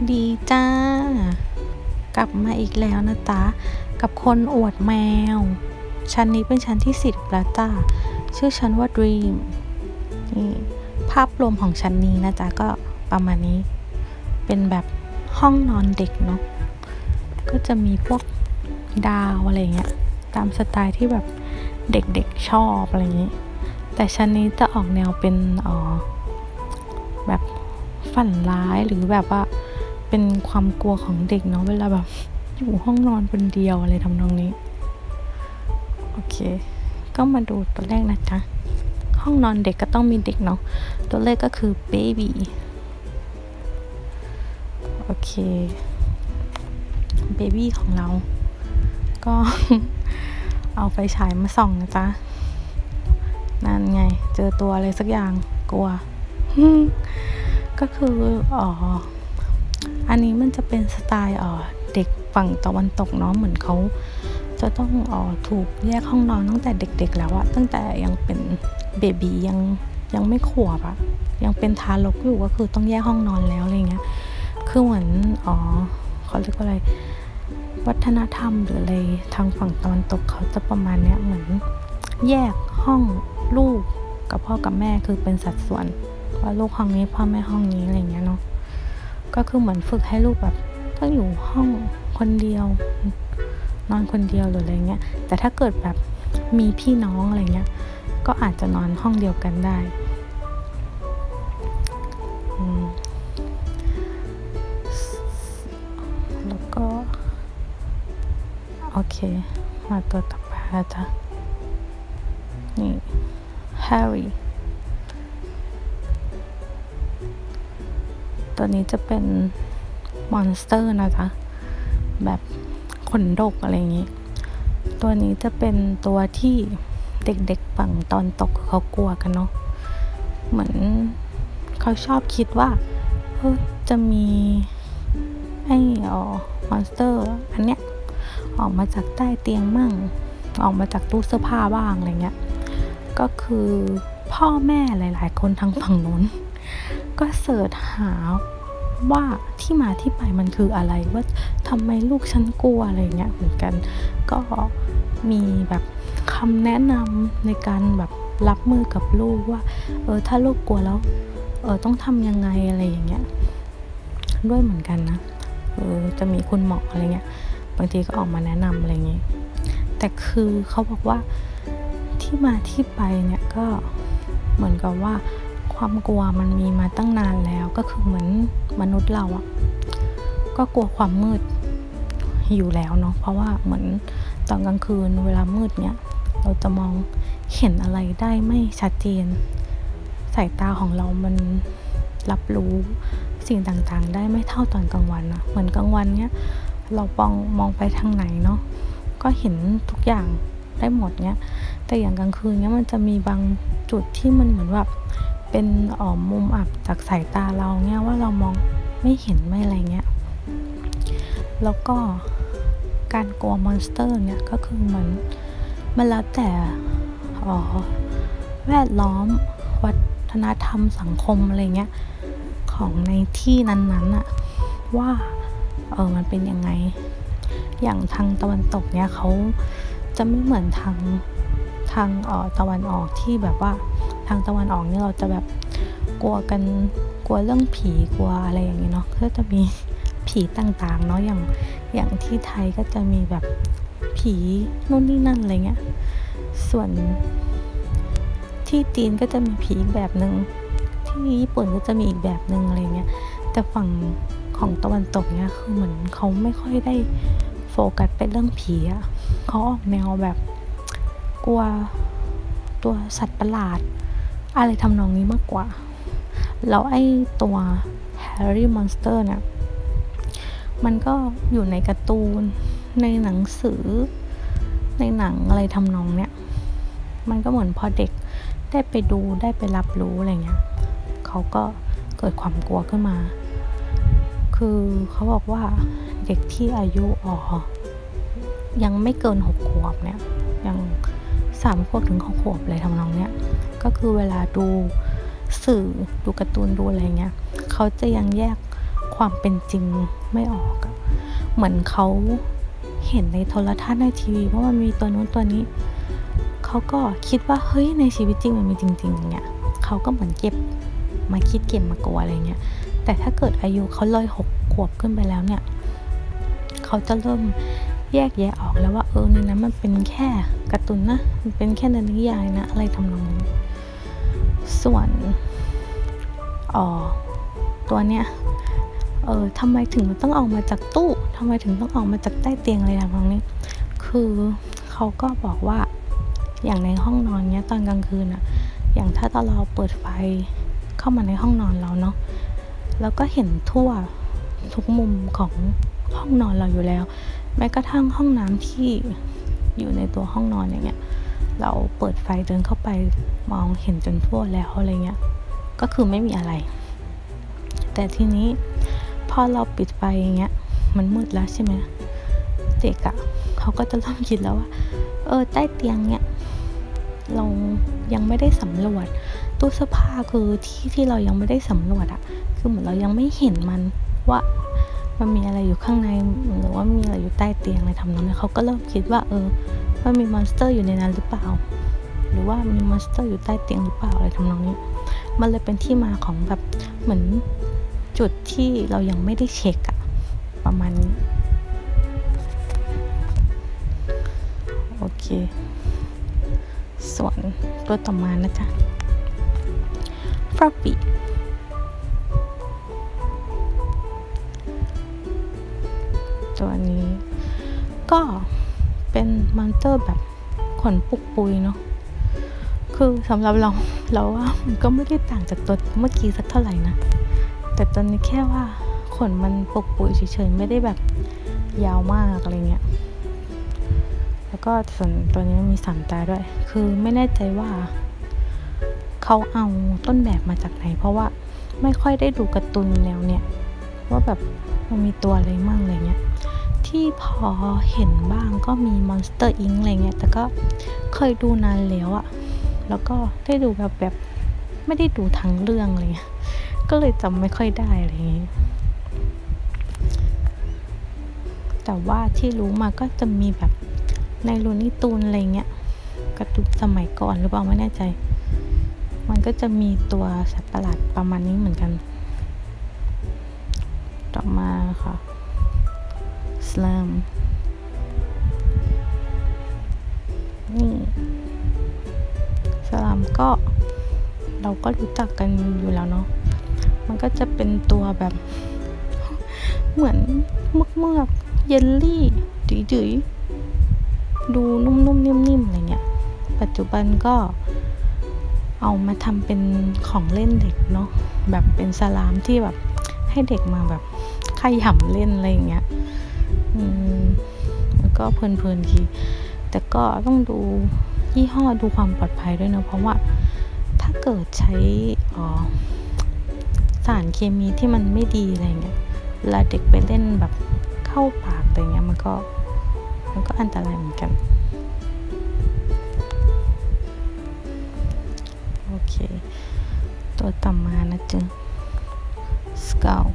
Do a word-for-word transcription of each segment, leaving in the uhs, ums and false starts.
ดีจ้ากลับมาอีกแล้วนะจ๊ะกับคนอวดแมวชั้นนี้เป็นชั้นที่สิบแล้วจ้าชื่อชั้นว่า Dream นี่ภาพรวมของชั้นนี้นะจ๊ะก็ประมาณนี้เป็นแบบห้องนอนเด็กเนาะก็จะมีพวกดาวอะไรเงี้ยตามสไตล์ที่แบบเด็กๆชอบอะไรอย่างงี้แต่ชั้นนี้จะออกแนวเป็นอ๋อแบบฝันร้ายหรือแบบว่าเป็นความกลัวของเด็กเนาะเวลาแบบอยู่ห้องนอนคนเดียวอะไรทำนองนี้โอเคก็มาดูตัวแรกนะจ๊ะห้องนอนเด็กก็ต้องมีเด็กเนาะตัวแรกก็คือ baby โอเค baby ของเราก็ เอาไฟฉายมาส่องนะจ๊ะนั่นไงเจอตัวอะไรสักอย่างกลัว ก็คืออ๋ออันนี้มันจะเป็นสไตล์อ๋อเด็กฝั่งตะวันตกเนาะเหมือนเขาจะต้องอ๋อถูกแยกห้องนอนตั้งแต่เด็กๆแล้วอะตั้งแต่ยังเป็นเบบียังยังไม่ขวบอะยังเป็นทารกอยู่ก็คือต้องแยกห้องนอนแล้วอะไรเงี้ยคือเหมือนอ๋อเขาเรียกว่าอะไรวัฒนธรรมหรืออะไรทางฝั่งตะวันตกเขาจะประมาณเนี้ยเหมือนแยกห้องลูกกับพ่อกับแม่คือเป็นสัดส่วนว่าลูกห้องนี้พ่อแม่ห้องนี้อะไรเงี้ยเนาะก็คือเหมือนฝึกให้ลูกแบบต้องอยู่ห้องคนเดียวนอนคนเดียวหรืออะไรเงี้ยแต่ถ้าเกิดแบบมีพี่น้องอะไรเงี้ยก็อาจจะนอนห้องเดียวกันได้แล้วก็โอเคมาตัวต่อไปแล้วจ้ะนี่ Harry ตัวนี้จะเป็นมอนสเตอร์นะจ๊ะแบบขนดกอะไรอย่างนี้ตัวนี้จะเป็นตัวที่เด็กๆฝั่งตอนตกเขากลัวกันเนาะเหมือนเขาชอบคิดว่าเออจะมีไอ้อ๋อมอนสเตอร์อันเนี้ยออกมาจากใต้เตียงมั่งออกมาจากตู้เสื้อผ้าบ้างอะไรเงี้ยก็คือพ่อแม่หลายๆคนทางฝั่งนู้นก็เสิร์ชหาว่าที่มาที่ไปมันคืออะไรว่าทำไมลูกฉันกลัวอะไรเงี้ยเหมือนกันก็มีแบบคำแนะนำในการแบบรับมือกับลูกว่าเออถ้าลูกกลัวแล้วเออต้องทำยังไงอะไรอย่างเงี้ยด้วยเหมือนกันนะเออจะมีคุณหมออะไรเงี้ยบางทีก็ออกมาแนะนำอะไรเงี้ยแต่คือเขาบอกว่าที่มาที่ไปเนี่ยก็เหมือนกับว่าความกลัวมันมีมาตั้งนานแล้วก็คือเหมือนมนุษย์เราอะก็กลัวความมืดอยู่แล้วเนาะเพราะว่าเหมือนตอนกลางคืนเวลามืดเนี่ยเราจะมองเห็นอะไรได้ไม่ชัดเจนสายตาของเรามันรับรู้สิ่งต่างๆได้ไม่เท่าตอนกลางวันนะเหมือนกลางวันเนี่ยเรามองมองไปทางไหนเนาะก็เห็นทุกอย่างได้หมดเนี่ยแต่อย่างกลางคืนเนี่ยมันจะมีบางจุดที่มันเหมือนแบบเป็นอ๋อมุมอับจากสายตาเราเนี่ยว่าเรามองไม่เห็นไม่อะไรเงี้ยแล้วก็การกลัวมอนสเตอร์เนี่ยก็คือเหมือนมันแล้วแต่อ๋อแวดล้อมวัฒนธรรมสังคมอะไรเงี้ยของในที่นั้นๆอะว่าเออมันเป็นยังไงอย่างทางตะวันตกเนี่ยเขาจะไม่เหมือนทางทางเอ่อตะวันออกที่แบบว่าทางตะวันออกนี่เราจะแบบกลัวกันกลัวเรื่องผีกลัวอะไรอย่างนี้เนาะก็จะมีผีต่างๆเนาะอย่างอย่างที่ไทยก็จะมีแบบผีนู่นนี่นั่นอะไรเงี้ยส่วนที่จีนก็จะมีผีอีกแบบนึงที่ญี่ปุ่นก็จะมีอีกแบบนึงอะไรเงี้ยแต่ฝั่งของตะวันตกเนี่ยคือเหมือนเขาไม่ค่อยได้โฟกัสไปเรื่องผีอะเขาออกแนวแบบกลัวตัวสัตว์ประหลาดอะไรทำนองนี้มากกว่าแล้วไอ้ตัว Harry Monster เนี่ยมันก็อยู่ในการ์ตูนในหนังสือในหนังอะไรทำนองเนี้ยมันก็เหมือนพอเด็กได้ไปดูได้ไปรับรู้อะไรเงี้ยเขาก็เกิดความกลัวขึ้นมาคือเขาบอกว่าเด็กที่อายุอ๋อยังไม่เกินหกขวบเนี่ยยังสามขวบถึงหกขวบเลยทำนองเนี้ยก็คือเวลาดูสื่อดูการ์ตูนดูอะไรเงี้ยเขาจะยังแยกความเป็นจริงไม่ออกอะเหมือนเขาเห็นในโทรทัศน์ในทีวีว่ามันมีตัวนู้นตัวนี้เขาก็คิดว่าเฮ้ยในชีวิตจริงมันมีจริงๆอย่างเงี้ยเขาก็เหมือนเก็บมาคิดเก็บมากลัวอะไรเงี้ยแต่ถ้าเกิดอายุเขาเลยหกขวบขึ้นไปแล้วเนี่ยเขาจะเริ่มแยกแยะออกแล้วว่าเออในนั้นมันเป็นแค่การ์ตูนนะมันเป็นแค่นิยายนะอะไรทำนองนี้ส่วนอ๋อตัวเนี้ยเออทำไมถึงมันต้องออกมาจากตู้ทำไมถึงต้องออกมาจากใต้เตียงอะไรทำนองนี้คือเขาก็บอกว่าอย่างในห้องนอนเนี้ยตอนกลางคืนอะอย่างถ้าตอนเราเปิดไฟเข้ามาในห้องนอนเราเนาะแล้วก็เห็นทั่วทุกมุมของห้องนอนเราอยู่แล้วแม้กระทั่งห้องน้ำที่อยู่ในตัวห้องนอนอย่างเงี้ยเราเปิดไฟเดินเข้าไปมองเห็นจนทั่วแล้วอะไรเงี้ยก็คือไม่มีอะไรแต่ทีนี้พอเราปิดไฟอย่างเงี้ยมันมืดแล้วใช่ไหมเด็กอะเขาก็จะเริ่มคิดแล้วว่าเออใต้เตียงเนี้ยเรายังไม่ได้สำรวจตู้เสื้อผ้าคือที่ที่เรายังไม่ได้สำรวจอะคือเหมือนเรายังไม่เห็นมันว่ามันมีอะไรอยู่ข้างในหรือว่ามีอะไรอยู่ใต้เตียงอะไรทำนองนี้เขาก็เริ่มคิดว่าเออว่ามีมอนสเตอร์อยู่ในนั้นหรือเปล่าหรือว่ามีมอนสเตอร์อยู่ใต้เตียงหรือเปล่าอะไรทำนองนี้มันเลยเป็นที่มาของแบบเหมือนจุดที่เรายังไม่ได้เช็คอะประมาณนี้โอเคส่วนตัวต่อมานะจ๊ะ Fluffy ตัวนี้ก็เป็นมอนสเตอร์แบบขนปุกปุยเนาะคือสำหรับเราเราว่ามันก็ไม่ได้ต่างจากตัวเมื่อกี้สักเท่าไหร่นะแต่ตอนนี้แค่ว่าขนมันปุกปุยเฉยๆไม่ได้แบบยาวมากอะไรเงี้ยแล้วก็ส่วนตัวนี้มีสามตาด้วยคือไม่แน่ใจว่าเขาเอาต้นแบบมาจากไหนเพราะว่าไม่ค่อยได้ดูการ์ตูนแนวเนี้ยว่าแบบมันมีตัวอะไรมั่งอะไรเงี้ยที่พอเห็นบ้างก็มี Monster อิง อะไรเงี้ยแต่ก็เคยดูนานแล้วอะแล้วก็ได้ดูแบบแบบไม่ได้ดูทั้งเรื่องอะไรเงี้ยก็เลยจำไม่ค่อยได้อะไรเงี้ยแต่ว่าที่รู้มาก็จะมีแบบในลูนี่ตูนอะไรเงี้ยการ์ตูนสมัยก่อนหรือเปล่าไม่แน่ใจมันก็จะมีตัวสัตว์ประหลาดประมาณนี้เหมือนกันต่อมาค่ะสแลมนี่สแลมก็เราก็รู้จักกันอยู่แล้วเนาะมันก็จะเป็นตัวแบบเหมือนเมือกๆเยลลี่ดื๋ยๆดูนุ่มๆนิ่มๆอะไรเงี้ยปัจจุบันก็เอามาทำเป็นของเล่นเด็กเนาะแบบเป็นสลามที่แบบให้เด็กมาแบบขยำเล่นอะไรอย่างเงี้ยอืมแล้วก็เพลินๆทีแต่ก็ต้องดูยี่ห้อดูความปลอดภัยด้วยนะเพราะว่าถ้าเกิดใช้อ๋อสารเคมีที่มันไม่ดีอะไรเงี้ยเวลาเด็กไปเล่นแบบเข้าปากอะไรเงี้ยมันก็มันก็อันตรายเหมือนกันโอเคตัวต่อมานะจ๊ะสเกล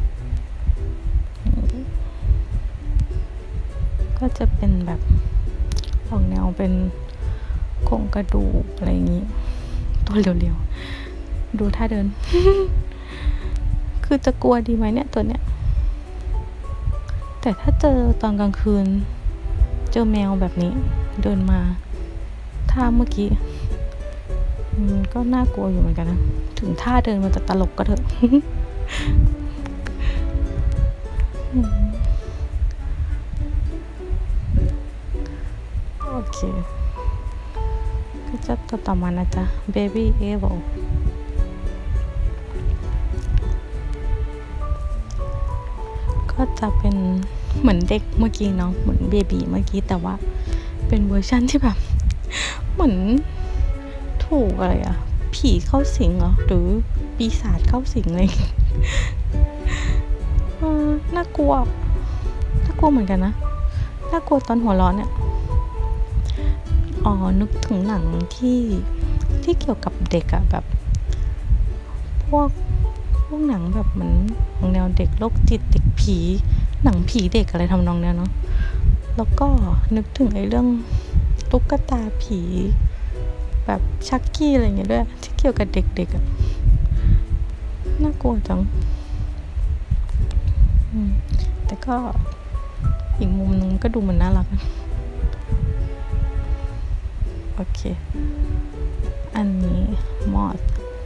ก็จะเป็นแบบออกแนวเป็นโครงกระดูกอะไรอย่างนี้ตัวเร็วๆดูท่าเดิน คือจะกลัวดีไหมเนี่ยตัวเนี้ยแต่ถ้าเจอตอนกลางคืนเจอแมวแบบนี้เดินมาท่าเมื่อกี้มันก็น่ากลัวอยู่เหมือนกันนะถึงท่าเดินมันจะตลกก็เถอะ โอเคก็จะต่อต่อมานะจ๊ะ Baby Evil ก็จะเป็นเหมือนเด็กเมื่อกี้เนาะเหมือนเบบีเมื่อกี้แต่ว่าเป็นเวอร์ชันที่แบบเหมือนถูกอะไรอะผีเข้าสิงเหรอหรือปีศาจเข้าสิงอะไร เออน่ากลัวน่ากลัวเหมือนกันนะน่ากลัวตอนหัวร้อนเนี่ยอ๋อนึกถึงหนังที่ที่เกี่ยวกับเด็กอะแบบพวกพวกหนังแบบเหมือนของแนวเด็กโรคจิตเด็กผีหนังผีเด็กอะไรทำนองเนี้ยเนาะแล้วก็นึกถึงไอ้เรื่องตุ๊กตาผีแบบชักกี้อะไรเงี้ยด้วยที่เกี่ยวกับเด็กๆอ่ะน่ากลัวจังแต่ก็อีกมุมนึงก็ดูเหมือนน่ารักโอเคอันนี้มอส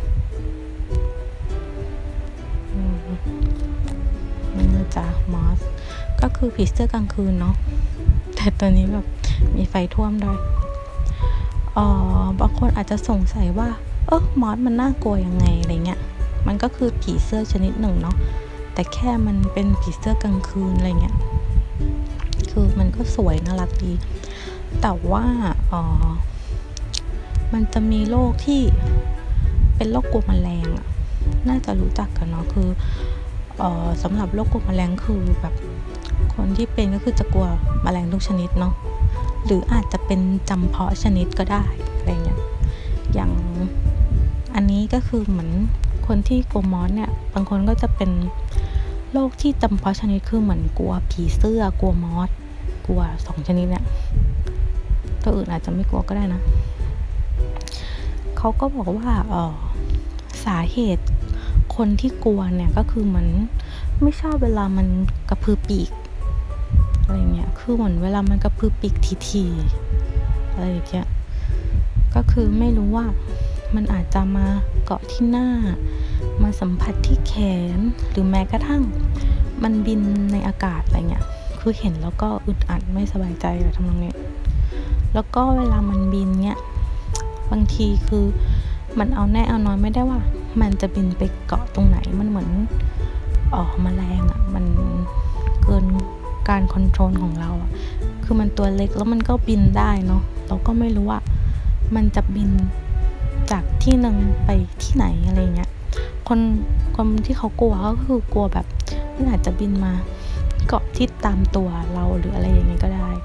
นี่นะจ๊ะมอสก็คือผีเสื้อกลางคืนเนาะแต่ตัวนี้แบบมีไฟท่วมด้วยอ๋อบางคนอาจจะสงสัยว่าเออมอสมันน่ากลัวยังไงอะไรเงี้ยมันก็คือผีเสื้อชนิดหนึ่งเนาะแต่แค่มันเป็นผีเสื้อกลางคืนอะไรเงี้ยคือมันก็สวยน่ารักดีแต่ว่าอ๋อมันจะมีโรคที่เป็นโรคกลัวแมลงอ่ะน่าจะรู้จักกันเนาะคือเอ่อสำหรับโรคกลัวแมลงคือแบบคนที่เป็นก็คือจะกลัวแมลงทุกชนิดเนาะหรืออาจจะเป็นจำเพาะชนิดก็ได้อะไรเงี้ยอย่างอันนี้ก็คือเหมือนคนที่กลัวมอสเนี่ยบางคนก็จะเป็นโรคที่จำเพาะชนิดคือเหมือนกลัวผีเสื้อกลัวมอสกลัวสองชนิดเนี่ยตัวอื่นอาจจะไม่กลัวก็ได้นะเขาก็บอกว่าเออสาเหตุคนที่กลัวเนี่ยก็คือเหมือนไม่ชอบเวลามันกระพือปีกอะไรเงี้ยคือเหมือนเวลามันกระพือปีกทีๆอะไรอย่างเงี้ยก็คือไม่รู้ว่ามันอาจจะมาเกาะที่หน้ามาสัมผัสที่แขนหรือแม้กระทั่งมันบินในอากาศอะไรเงี้ยคือเห็นแล้วก็อึดอัดไม่สบายใจอะไรทำนองนี้แล้วก็เวลามันบินเนี้ยบางทีคือมันเอาแน่เอาน้อยไม่ได้ว่ามันจะบินไปเกาะตรงไหนมันเหมือนอ๋อแมลงอ่ะมันเกินการคอนโทรลของเราอ่ะคือมันตัวเล็กแล้วมันก็บินได้เนาะเราก็ไม่รู้ว่ามันจะบินจากที่หนึ่งไปที่ไหนอะไรเงี้ยคนคนที่เขากลัวก็คือกลัวแบบมันอาจจะบินมาเกาะที่ตามตัวเราหรืออะไรอย่างเงี้ยก็ได้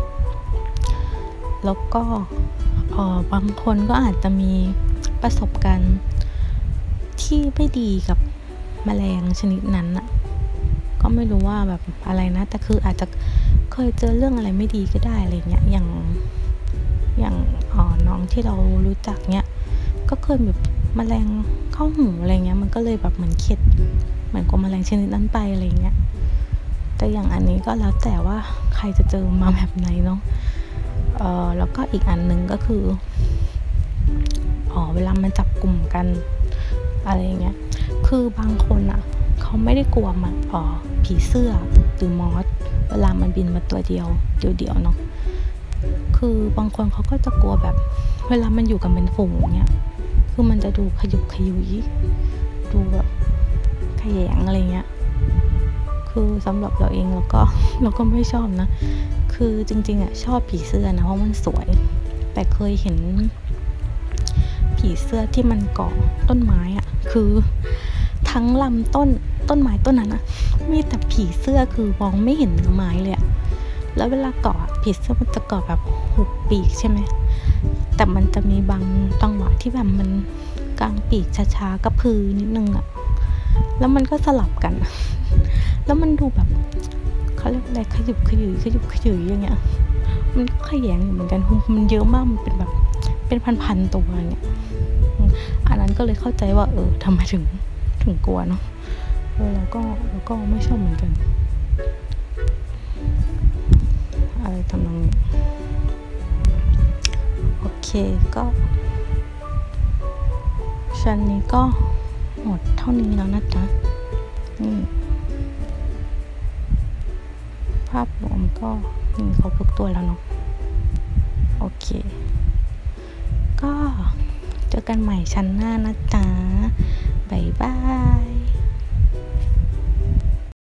แล้วก็เออบางคนก็อาจจะมีประสบการณ์ที่ไม่ดีกับแมลงชนิดนั้นอ่ะก็ไม่รู้ว่าแบบอะไรนะแต่คืออาจจะเคยเจอเรื่องอะไรไม่ดีก็ได้อะไรเงี้ยอย่างอย่างอ๋อน้องที่เรารู้จักเนี้ยก็เคยแบบแมลงเข้าหูอะไรเงี้ยมันก็เลยแบบเหมือนเข็ดเหมือนกับแมลงชนิดนั้นไปอะไรเงี้ยแต่อย่างอันนี้ก็แล้วแต่ว่าใครจะเจอมาแบบไหนเนาะเอ่อแล้วก็อีกอันนึงก็คืออ๋อเวลามันจับกลุ่มกันอะไรเงี้ยคือบางคนอ่ะเขาไม่ได้กลัวมันอ๋อผีเสื้อหรือมอสเวลามันบินมาตัวเดียวเดียวๆเนาะคือบางคนเขาก็จะกลัวแบบเวลามันอยู่กันเป็นฝูงเงี้ยคือมันจะดูขยุกขยุยดูแบบขยงอะไรเงี้ยคือสำหรับเราเองเราก็เราก็ไม่ชอบนะคือจริงๆอ่ะชอบผีเสื้อนะเพราะมันสวยแต่เคยเห็นผีเสื้อที่มันเกาะต้นไม้อ่ะคือทั้งลำต้นต้นไม้ต้นนั้นอ่ะมีแต่ผีเสื้อคือมองไม่เห็นเนื้อไม้เลยอ่ะแล้วเวลาเกาะผีเสื้อมันจะเกาะแบบหุบปีกใช่ไหมแต่มันจะมีบางจังหวะที่แบบมันกางปีกช้าๆกระพือนิดนึงอ่ะแล้วมันก็สลับกันแล้วมันดูแบบเขาเรียกอะไรขยุบขยุยขยุบขยุยอย่างเงี้ยมันก็ขยงอยู่เหมือนกันมันเยอะมากมันเป็นแบบเป็นพันๆตัวอย่างเงี้ยอันนั้นก็เลยเข้าใจว่าเออทำไมถึงถึงกลัวเนาะเออแล้วก็แล้วก็ไม่ชอบเหมือนกันอะไรทำนองนี้โอเคก็ชั้นนี้ก็หมดเท่านี้แล้วนะจ๊ะนี่ภาพรวมก็มีครบทุกตัวแล้วเนาะโอเคก็เจอกันใหม่ชั้นหน้านะจ๊ะบ๊ายบาย